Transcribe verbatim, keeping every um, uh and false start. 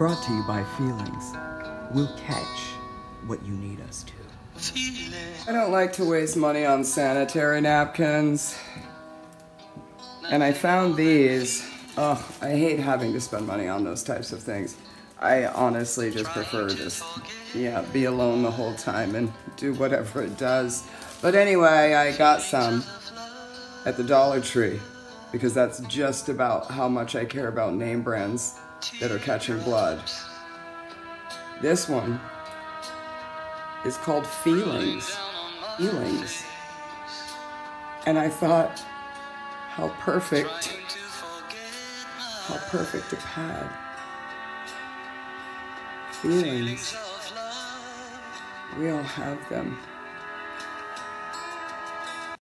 Brought to you by Feelings. We'll catch what you need us to. I don't like to waste money on sanitary napkins. And I found these. Oh, I hate having to spend money on those types of things. I honestly just prefer just, yeah, be alone the whole time and do whatever it does. But anyway, I got some at the Dollar Tree because that's just about how much I care about name brands that are catching blood. This one is called Feelings. Feelings. And I thought, how perfect, how perfect a pad. Feelings. We all have them.